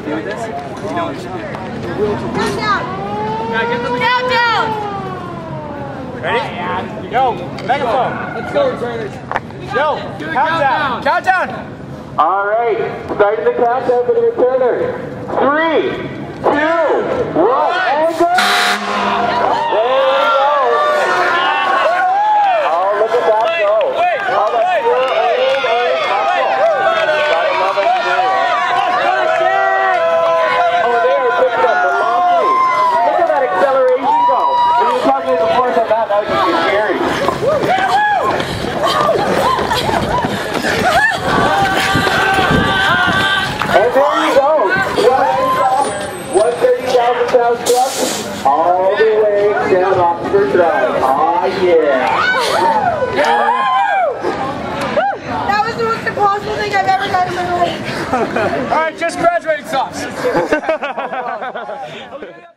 do with this? You know what you should do. Countdown! Countdown! Ready? Go! Megaphone! Let's go, trainers. Go! Countdown! Countdown! All right, starting the countdown for the returner. 3, 2, 1, and go! There we go! Oh, look at that go! Oh, that's pure old muscle. Gotta love it too. Oh, they are picking up velocity. Look at that acceleration go. When you were talking before about that, that was just scary. And there you go. 130,000 pound truck all the way down Oxford Drive. Ah, yeah. That was the most impossible thing I've ever done in my life. All right, just graduating Sophs.